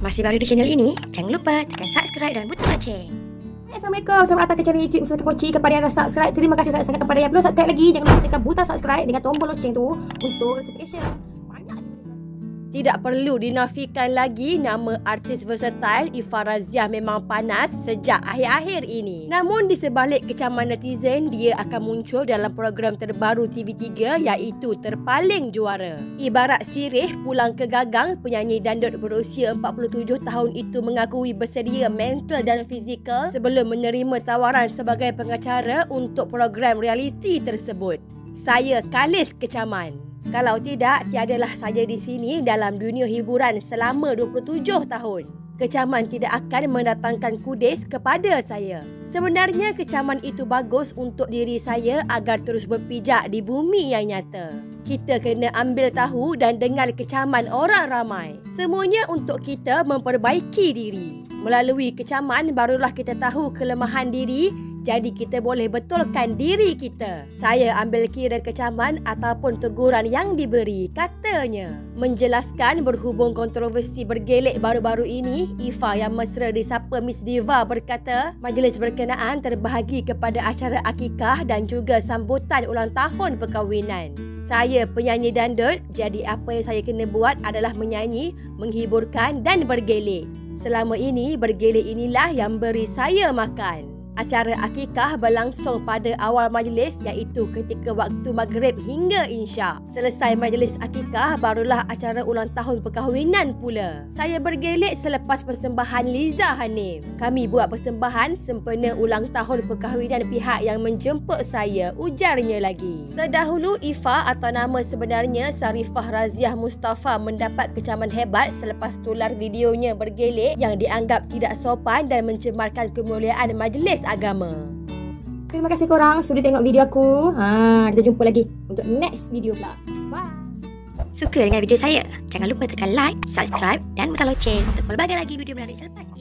Masih baru di channel ini? Jangan lupa tekan subscribe dan butang loceng. Assalamualaikum, selamat datang ke channel YouTube Ustazah Poci. Kepada yang dah subscribe, terima kasih sangat-sangat. Kepada yang belum subscribe lagi, jangan lupa tekan butang subscribe dengan tombol loceng tu untuk notification. Tidak perlu dinafikan lagi, nama artis versatile Ifah Raziah memang panas sejak akhir-akhir ini. Namun di sebalik kecaman netizen, dia akan muncul dalam program terbaru TV3 iaitu Terpaling Juara. Ibarat sirih pulang ke gagang, penyanyi dandut berusia 47 tahun itu mengakui bersedia mental dan fizikal sebelum menerima tawaran sebagai pengacara untuk program realiti tersebut. Saya kalis kecaman. Kalau tidak, tiadalah saya di sini dalam dunia hiburan selama 27 tahun. Kecaman tidak akan mendatangkan kudis kepada saya. Sebenarnya kecaman itu bagus untuk diri saya agar terus berpijak di bumi yang nyata. Kita kena ambil tahu dan dengar kecaman orang ramai. Semuanya untuk kita memperbaiki diri. Melalui kecaman barulah kita tahu kelemahan diri. Jadi kita boleh betulkan diri kita. Saya ambil kira kecaman ataupun teguran yang diberi, katanya. Menjelaskan berhubung kontroversi bergelek baru-baru ini, Ifah yang mesra disapa Miss Diva berkata, majlis berkenaan terbahagi kepada acara akikah dan juga sambutan ulang tahun perkahwinan. Saya penyanyi dandut, jadi apa yang saya kena buat adalah menyanyi, menghiburkan dan bergelek. Selama ini, bergelek inilah yang beri saya makan. Acara akikah berlangsung pada awal majlis iaitu ketika waktu maghrib hingga insya. Selesai majlis akikah barulah acara ulang tahun perkahwinan pula. Saya bergelek selepas persembahan Liza Hanim. Kami buat persembahan sempena ulang tahun perkahwinan pihak yang menjemput saya, ujarnya lagi. Terdahulu Ifah atau nama sebenarnya Sarifah Raziah Mustafa mendapat kecaman hebat selepas tular videonya bergelek yang dianggap tidak sopan dan mencemarkan kemuliaan majlis agama. Terima kasih korang sudi tengok video aku. Kita jumpa lagi untuk next video pula. Bye. Suka dengan video saya? Jangan lupa tekan like, subscribe dan butang loceng untuk pelbagai lagi video menarik selepas ini.